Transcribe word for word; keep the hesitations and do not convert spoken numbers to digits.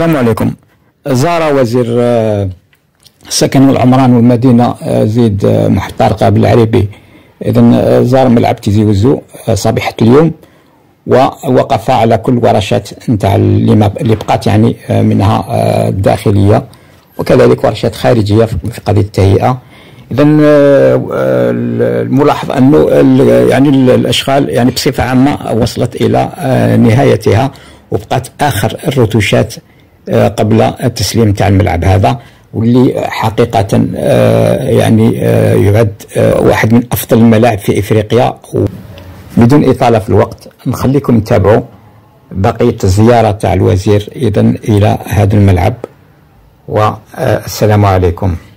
السلام عليكم. زار وزير السكن والعمران والمدينة زيد محمد طارق بالعريبي إذن زار ملعب تيزي وزو صبيحة اليوم، ووقف على كل ورشات نتاع اللي بقات يعني منها الداخلية وكذلك ورشات خارجية في قضية التهيئة. إذن الملاحظ أنه يعني الأشغال يعني بصفة عامة وصلت إلى نهايتها، وبقات آخر الرتوشات قبل التسليم تاع الملعب هذا، واللي حقيقة يعني يعد واحد من أفضل الملاعب في إفريقيا. بدون إطالة في الوقت نخليكم تتابعوا بقية الزيارة تاع الوزير إذن إلى هذا الملعب، والسلام عليكم.